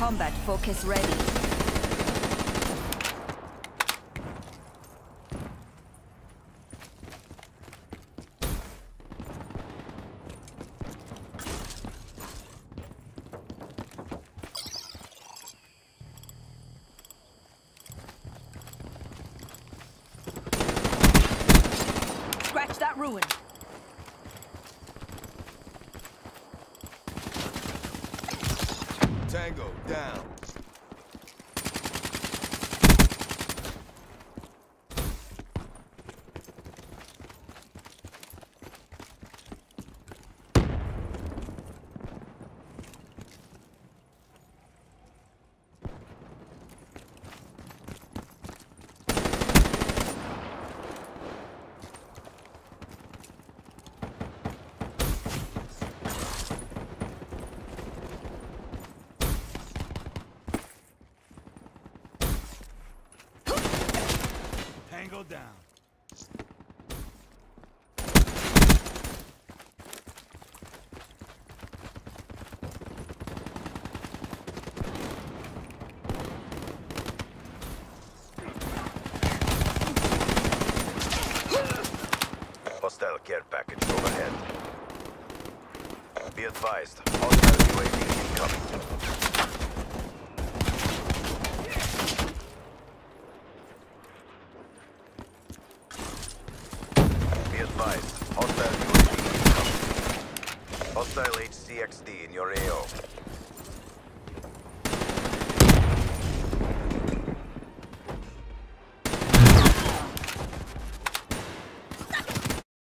Combat focus ready. Scratch that ruin. Tango, down. Tango down. Hostile care package overhead. Be advised, hostile UAV incoming. Be advised, hostile UAV incoming. Hostile HCXD in your AO.